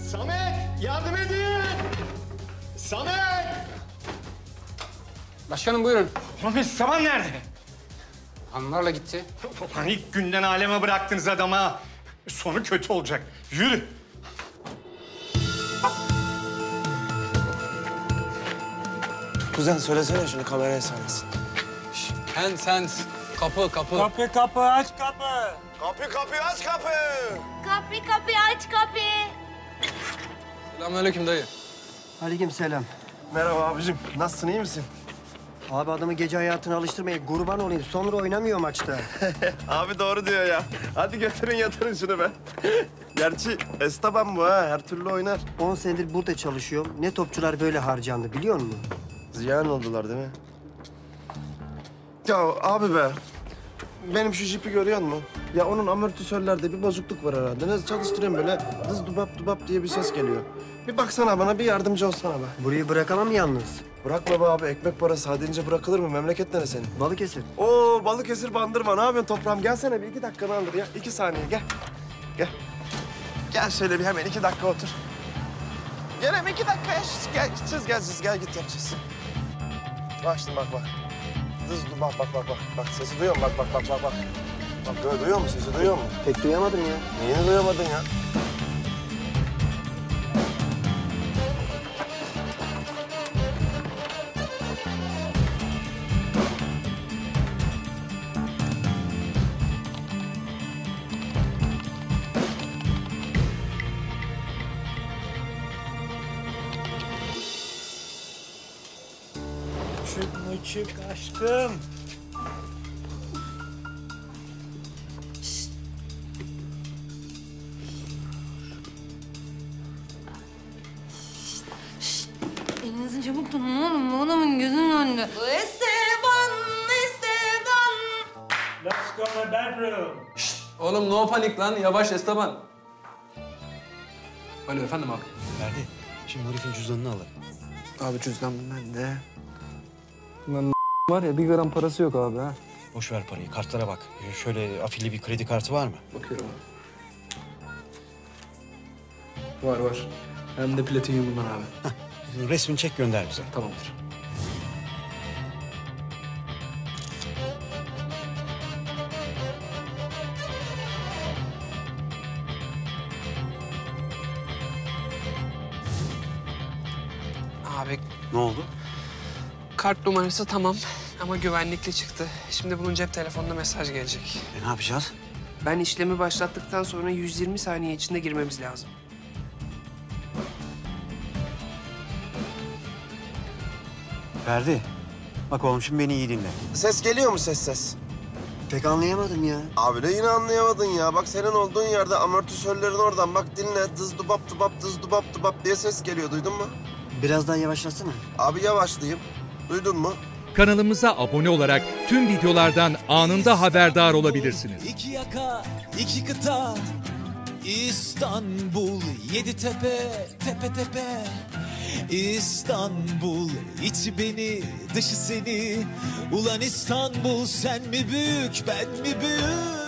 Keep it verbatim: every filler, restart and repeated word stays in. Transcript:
Samet, yardım edin! Samet! Başkanım buyurun. Ahmet, Saman nerede? Hanımlarla gitti. Ulan ilk günden aleme bıraktınız adama. Sonu kötü olacak. Yürü. Kuzen söylesene şunu kameraya sahnesin. Sen sen kapı kapı. Kapı kapı aç kapı. Kapı kapı aç kapı. Kapı kapı aç kapı. Selamünaleyküm dayı. Aleykümselam. Merhaba abicim. Nasılsın, iyi misin? Abi adamı gece hayatına alıştırmayın. Kurban olayım. Sonra oynamıyor maçta. Abi doğru diyor ya. Hadi götürün yatırın şunu be. Gerçi Esteban bu ha. Her türlü oynar. on senedir burada çalışıyorum. Ne topçular böyle harcandı biliyor musun? Ziyan oldular değil mi? Ya abi be. Benim şu jipi görüyor musun? Ya onun amortisörlerde bir bozukluk var herhalde. Ne çalıştırıyorum böyle dız dubap dubap diye bir ses geliyor. Bir baksana bana, bir yardımcı olsana be. Burayı bırakamam yalnız. Bırakma be abi, ekmek parası. Hadi ince bırakılır mı? Memleket nere senin? Balıkesir. Oo, Balıkesir Bandırma. Ne yapıyorsun toprağım? Gelsene bir iki dakikanı alır ya. İki saniye gel. Gel. Gel şöyle bir hemen iki dakika otur. Gel hemen iki dakika ya. Gel gideceğiz, geleceğiz. Gel git yapacağız. Bak şimdi bak bak. Dız dur bak bak bak bak. Bak sesi duyuyor musun? Bak bak bak bak bak. Bak böyle duyuyor musun? Sesi duyuyor musun? Pek duyamadım ya. Neyini duyamadın ya? Çık mı çık aşkım. Elinizi çabuk tutun oğlum. Bu adamın gözünün önünde. Esteban, Esteban. Let's go my bedroom. Oğlum no panik lan. Yavaş Esteban. Alo efendim abi. Ferdi, şimdi herifin cüzdanını alır. Abi cüzdan bende. Lan var ya bir gram parası yok abi ha. Boş ver parayı, kartlara bak. Şöyle afilli bir kredi kartı var mı? Bakıyorum abi. Var var. Hem de platinyumundan abi. Resmini çek gönder bize. Tamamdır. Abi Ne oldu? kart numarası tamam ama güvenlikli çıktı. Şimdi bunun cep telefonuna mesaj gelecek. E ne yapacağız? Ben işlemi başlattıktan sonra yüz yirmi saniye içinde girmemiz lazım. Ferdi, bak oğlum şimdi beni iyi dinle. Ses geliyor mu ses ses? Pek anlayamadım ya. Abi de yine anlayamadın ya. Bak senin olduğun yerde amortisörlerin oradan. Bak dinle. Dız dubap dubap dız dubap dubap diye ses geliyor. Duydun mu? Biraz daha yavaşlasana. Abi yavaşlayayım. Duydun mu? Kanalımıza abone olarak tüm videolardan anında haberdar olabilirsiniz. İki yaka, iki kıta, İstanbul, yedi tepe, tepe tepe. İstanbul, içi beni, dışı seni. Ulan İstanbul, sen mi büyük, ben mi büyük?